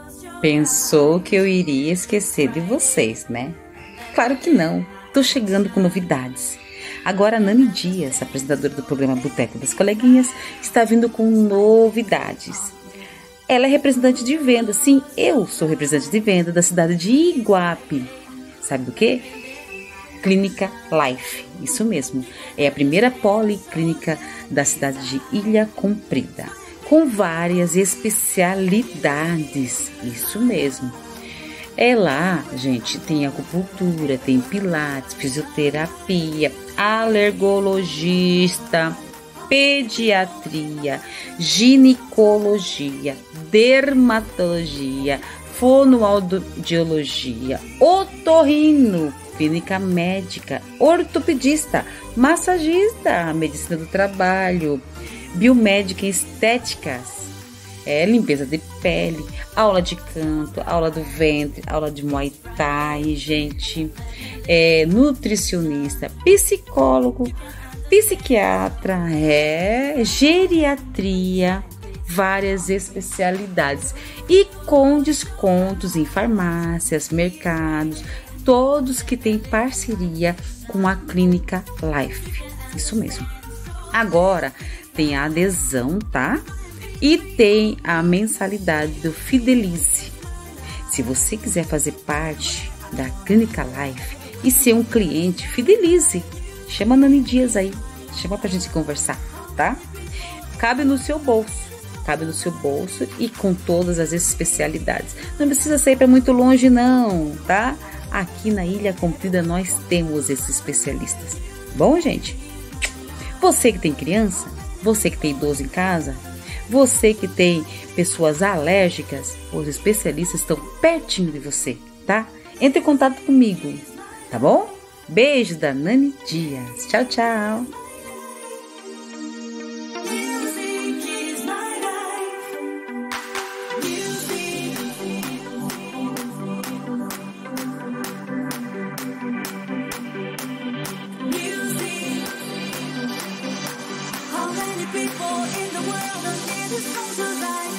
Pensou que eu iria esquecer de vocês, né? Claro que não. Tô chegando com novidades. Agora a Nani Dias, apresentadora do programa Boteco das Coleguinhas, está vindo com novidades. Ela é representante de venda. Sim, eu sou representante de venda da cidade de Iguape. Sabe do quê? Clínica Life. Isso mesmo. É a primeira policlínica da cidade de Ilha Comprida, com várias especialidades. Isso mesmo. É lá, gente, tem acupuntura, tem pilates, fisioterapia, alergologista, pediatria, ginecologia, dermatologia, fonoaudiologia, otorrino, clínica médica, ortopedista, massagista, medicina do trabalho, biomédica e estéticas, limpeza de pele, aula de canto, aula do ventre, aula de Muay Thai, gente, nutricionista, psicólogo, psiquiatra, geriatria, várias especialidades e com descontos em farmácias, mercados, todos que têm parceria com a Clínica Life. Isso mesmo. Agora tem a adesão, tá? E tem a mensalidade do Fidelize. Se você quiser fazer parte da Clínica Life e ser um cliente, Fidelize. Chama a Nani Dias aí. Chama pra gente conversar, tá? Cabe no seu bolso. Cabe no seu bolso e com todas as especialidades. Não precisa sair para muito longe não, tá? Aqui na Ilha Comprida nós temos esses especialistas. Bom, gente? Você que tem criança, você que tem idoso em casa, você que tem pessoas alérgicas, os especialistas estão pertinho de você, tá? Entre em contato comigo, tá bom? Beijo da Nani Dias. Tchau, tchau. People in the world are near the songs of life.